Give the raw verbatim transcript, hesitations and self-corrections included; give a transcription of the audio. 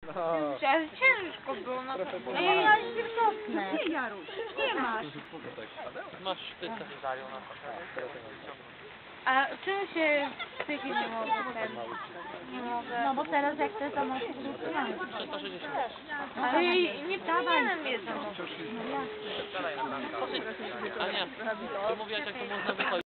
No. Ale ciężko było, no to... Nie, ja się cofnę. Nie, Jaruś, nie masz. Masz sztyce. A czym się w tej chwili nie mogę ten... Nie mogę... No bo teraz jak chcesz, to masz utrzymane. trzysta sześćdziesiąt. Ale nie powinienem jest. Ania, ty mówiłaś, jak to można wychodzić.